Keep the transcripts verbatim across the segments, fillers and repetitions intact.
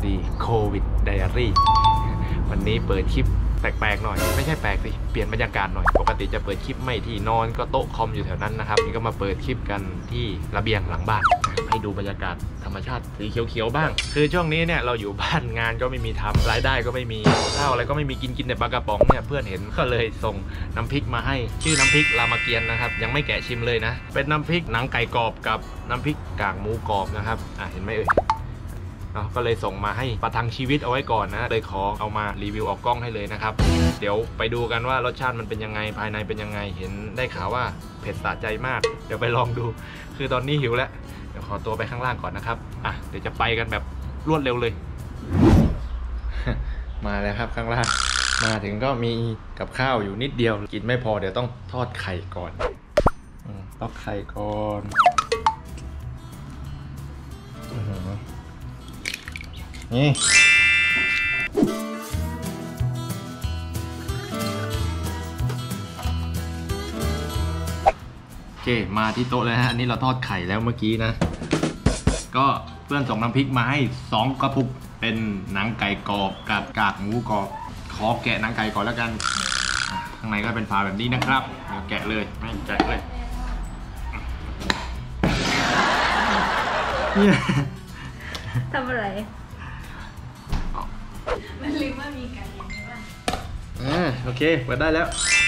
ดีโควิดไดอารี่วันนี้เปิดคลิปแปลกๆหน่อยไม่ใช่แปลกสิเปลี่ยนบรรยากาศหน่อยปกติจะเปิดคลิปไม่ที่นอนก็โต๊ะคอมอยู่แถวนั้นนะครับนี่ก็มาเปิดคลิปกันที่ระเบียงหลังบ้านให้ดูบรรยากาศธรรมชาติสีเขียวๆบ้างคือช่วงนี้เนี่ยเราอยู่บ้านงานก็ไม่มีทำรายได้ก็ไม่มีข้าวอะไรก็ไม่มีกินกินแต่ปลากระป๋องเนี่ยเพื่อนเห็นก็เลยส่งน้ำพริกมาให้ชื่อน้ำพริกรามเกียรติ์นะครับยังไม่แกะชิมเลยนะเป็นน้ำพริกหนังไก่กรอบกับน้ำพริกกากหมูกรอบนะครับอ่ะเห็นไหมเอ่ยเนาะก็เลยส่งมาให้ประทังชีวิตเอาไว้ก่อนนะเลยขอเอามารีวิวออกกล้องให้เลยนะครับเดี๋ยวไปดูกันว่ารสชาติมันเป็นยังไงภายในเป็นยังไงเห็นได้ข่าวว่าเผ็ดสะใจมากเดี๋ยวไปลองดูคือตอนนี้หิวแล้วเดี๋ยวขอตัวไปข้างล่างก่อนนะครับอ่ะเดี๋ยวจะไปกันแบบรวดเร็วเลย มาแล้วครับข้างล่างมาถึงก็มีกับข้าวอยู่นิดเดียวกินไม่พอเดี๋ยวต้องทอดไข่ก่อนทอดไข่ก่อนนี่โอเคมาที่โต๊ะแล้วฮะอันนี้เราทอดไข่แล้วเมื่อกี้นะก็เพื่อนส่งน้ำพริกมาให้สองกระปุกเป็นหนังไก่กรอบกับกากหมูกรอบขอแกะหนังไก่ก่อนแล้วกันข้างในก็เป็นฝาแบบนี้นะครับเดี๋ยวแกะเลยไม่แกะเลยเนี่ยทำอะไรมันลืมว่ามีไก่อย่างนี้ป่ะอ่าโอเคเปิดได้แล้ว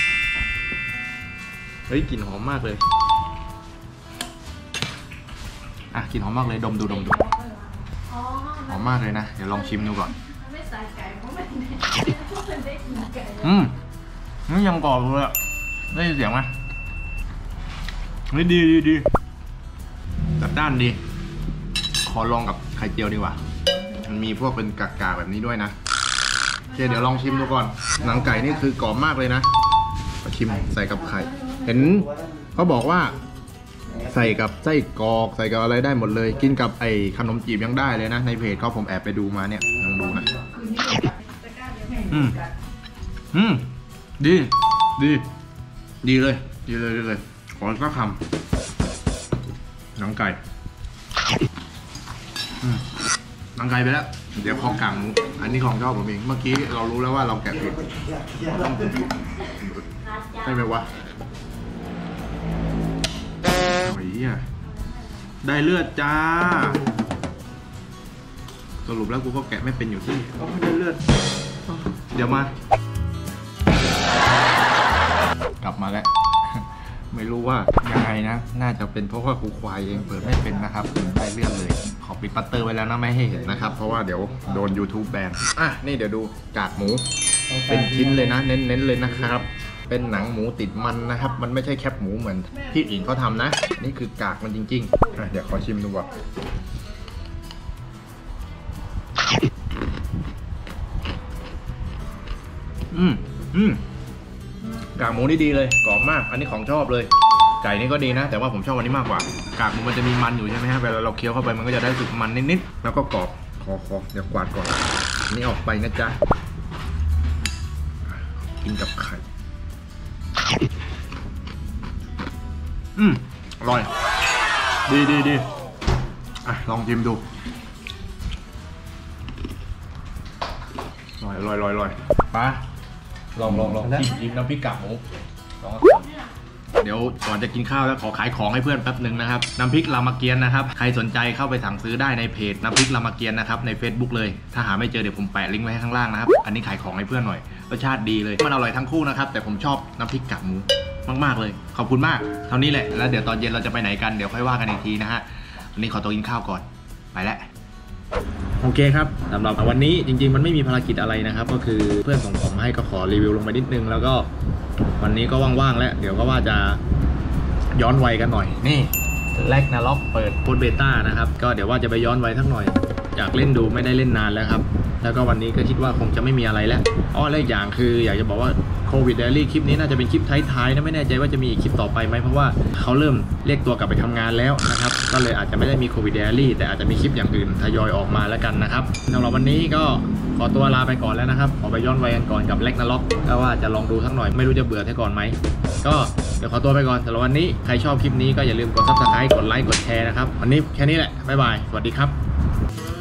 เฮ้ยกลิ่นหอมมากเลยอ่ะกลิ่นหอมมากเลยดมดูดมดูหอมมากเลยนะเดี๋ยวลองชิมดูก่อนไม่ใส่ไก่เพราะมันได้กินไก่อืมนี่ยังกรอบเลยอ่ะได้ยินเสียงไหมเฮ้ยดีดีดีจัดด้านดีขอลองกับไข่เจียวดีกว่ามันมีพวกเป็นกากๆแบบนี้ด้วยนะโอเคเดี๋ยวลองชิมดูก่อนหนังไก่นี่คือกรอบมากเลยนะมาชิมใส่กับไข่เห็นเขาบอกว่าใส่กับไส้กรอกใส่กับอะไรได้หมดเลยกินกับไอ้ขนมจีบยังได้เลยนะในเพจเขาผมแอบไปดูมาเนี่ยลองดูนะอืมอืมดีดีดีเลยดีเลยดีเลยขอสักคำหนังไก่หนังไก่ไปแล้วเดี๋ยวขอกางหมูอันนี้ของชอบผมเองเมื่อกี้เรารู้แล้วว่าเราแกะผิดใช่ไหมวะโอ้ยได้เลือดจ้าสรุปแล้วกูก็แกะไม่เป็นอยู่ที่ไม่ได้เลือดเดี๋ยวมากลับมาแล้วไม่รู้ว่ายังไงนะน่าจะเป็นเพราะว่ากูควายเองเปิดไม่เป็นนะครับได้เลือดเลยขอปิดปัตเตอร์ไว้แล้วนะไม่ให้เห็นนะครับเพราะว่าเดี๋ยวโดน YouTube แบนอ่ะนี่เดี๋ยวดูกากหมูเป็นชิ้นเลยนะเน้นๆเลยนะครับเป็นหนังหมูติดมันนะครับมันไม่ใช่แคบหมูเหมือนที่อื่นเขาทำนะนี่คือกากมันจริงๆอ่ะเดี๋ยวขอชิมดูก่อนอืมอืมกากหมูนี่ดีเลยกรอบมากอันนี้ของชอบเลยไก่นี่ก็ดีนะแต่ว่าผมชอบอันนี้มากกว่ากากหมูมันจะมีมันอยู่ใช่ไหมฮะเวลาเราเคี้ยวเข้าไปมันก็จะได้สึกมันนิดๆแล้วก็กรอบคอคอเดี๋ยวกวาดก่อนนี่ออกไปนะจ๊ะกินกับไข่อืมอร่อยดีดีดีอ่ะลองชิมดูอร่อยอร่อยอร่อยอร่อยปะลองลองลองชิมชิมน้ำพริกกากหมูลองก่อนเดี๋ยวก่อนจะกินข้าวแล้วขอขายของให้เพื่อนแป๊บหนึ่งนะครับน้ำพริกรามเกียรติ์นะครับใครสนใจเข้าไปสั่งซื้อได้ในเพจน้ำพริกรามเกียรติ์นะครับใน Facebook เลยถ้าหาไม่เจอเดี๋ยวผมแปะลิงก์ไว้ให้ข้างล่างนะครับอันนี้ขายของให้เพื่อนหน่อยรสชาติดีเลยมันอร่อยทั้งคู่นะครับแต่ผมชอบน้ำพริกกากหมูมากๆเลยขอบคุณมากเท่านี้แหละแล้วเดี๋ยวตอนเย็นเราจะไปไหนกันเดี๋ยวค่อยว่ากันอีกทีนะฮะวันนี้ขอตัวกินข้าวก่อนไปแล้วโอเคครับสำหรับวันนี้จริงๆมันไม่มีภารกิจอะไรนะครับก็คือเพื่อนส่งของมาให้ก็ขอรีวิวลงไปนิดนึงแล้วก็วันนี้ก็ว่างๆแล้วเดี๋ยวก็ว่าจะย้อนวัยกันหน่อยนี่แลกนาล็อกเปิดโค้ดเบต้านะครับก็เดี๋ยวว่าจะไปย้อนวัยสักหน่อยอยากเล่นดูไม่ได้เล่นนานแล้วครับแล้วก็วันนี้ก็คิดว่าคงจะไม่มีอะไรแล้วอ๋อและอีกอย่างคืออยากจะบอกว่าโควิดไดอารี่คลิปนี้น่าจะเป็นคลิปท้ายๆนะไม่แน่ใจว่าจะมีอีกคลิปต่อไปไหมเพราะว่าเขาเริ่มเรียกตัวกลับไปทำงานแล้วนะครับก็เลยอาจจะไม่ได้มีโควิดไดอารี่แต่อาจจะมีคลิปอย่างอื่นทยอยออกมาแล้วกันนะครับสำหรับวันนี้ก็ขอตัวลาไปก่อนแล้วนะครับขอไปย้อนวัยกันก่อนกับแลกนาล็อกก็ว่าจะลองดูสักหน่อยไม่รู้จะเบื่อซะก่อนไหมก็เดี๋ยวขอตัวไปก่อนสำหรับวันนี้ใครชอบคลิปนี้ก็อย่าลืมกดซับสไครต์กดไลค์กดแชร์นะครับวันนี้แค่นี้แหละบ๊ายบายสวัสดีครับ